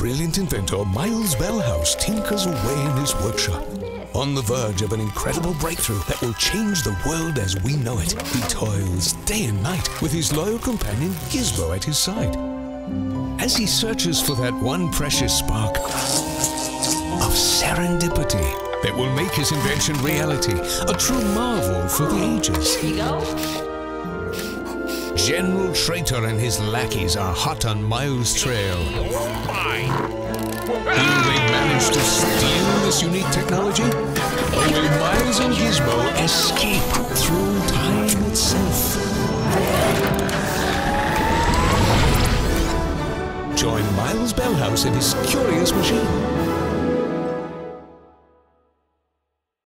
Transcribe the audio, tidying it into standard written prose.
brilliant inventor Miles Bellhouse tinkers away in his workshop. On the verge of an incredible breakthrough that will change the world as we know it, he toils day and night with his loyal companion Gizmo at his side. As he searches for that one precious spark of serendipity that will make his invention reality, a true marvel for the ages. Here you go. General Traitor and his lackeys are hot on Miles' trail. Will they manage to steal this unique technology? Or will Miles and Gizmo escape through time itself? Join Miles Bellhouse in his curious machine.